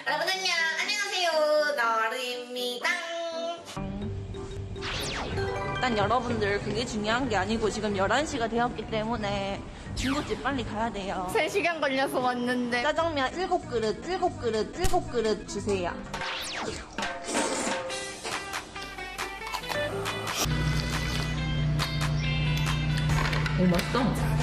여러분 안녕하세요. 나루입니다. 일단 여러분들 그게 중요한 게 아니고 지금 11시가 되었기 때문에 중국집 빨리 가야 돼요. 3시간 걸려서 왔는데 짜장면 7그릇 주세요. 오, 맛있다.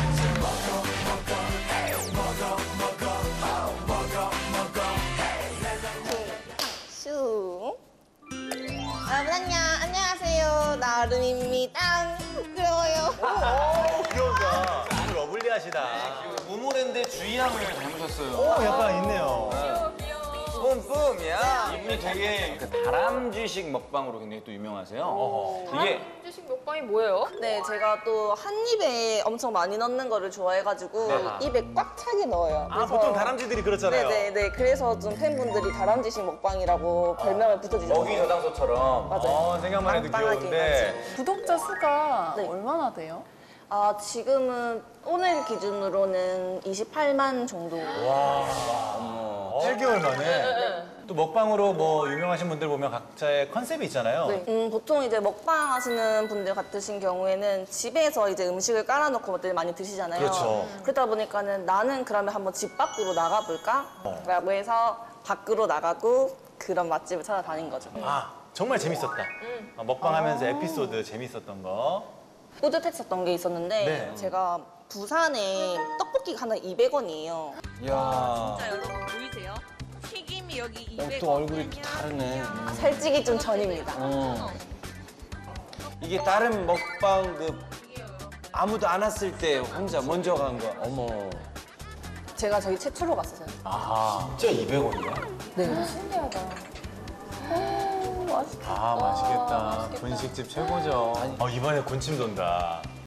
슈. 여러분 안녕하세요. 나루입니다. 부끄러워요. 귀여우다. 아주 러블리하시다. 모모랜드 주희양을 닮으셨어요. 오, 약간 있네요. 뿜뿜이야. 이분이 되게 그 다람쥐식 먹방으로 굉장히 또 유명하세요. 이게 주식 먹방이 뭐예요? 네, 제가 또 한 입에 엄청 많이 넣는 거를 좋아해가지고 네. 입에 꽉 차게 넣어요. 아, 보통 다람쥐들이 그렇잖아요. 네네네. 그래서 좀 팬분들이 다람쥐식 먹방이라고 별명을 붙여주셨어요. 먹이 저당소처럼. 맞아요. 생각만 해도 빵빵하게 귀여운데. 구독자 수가 네. 얼마나 돼요? 아, 지금은 오늘 기준으로는 28만 정도. 8개월 만에. 또 먹방으로 뭐 유명하신 분들 보면 각자의 컨셉이 있잖아요. 네. 보통 이제 먹방 하시는 분들 같으신 경우에는 집에서 이제 음식을 깔아놓고 많이 드시잖아요. 그렇죠. 그러다 보니까는 나는 그러면 한번 집 밖으로 나가볼까? 라고 해서 밖으로 나가고 그런 맛집을 찾아다닌 거죠. 아, 정말 재밌었다. 먹방하면서 에피소드 재밌었던 거. 뿌듯했었던 게 있었는데 네. 제가 부산에 떡볶이가 하나 200원이에요. 야. 진짜 여러분 보이세요? 튀김이 여기 200원. 또 얼굴이 또 다르네. 살찌기 좀 전입니다. 이게 다른 먹방 그 아무도 안 왔을 때 혼자 먼저 간 거. 어머. 제가 저희 최초로 갔었어요. 아, 진짜 200원이야? 네. 신기하다. 아, 맛있겠다. 분식집 최고죠. 이번에 군침 돈다.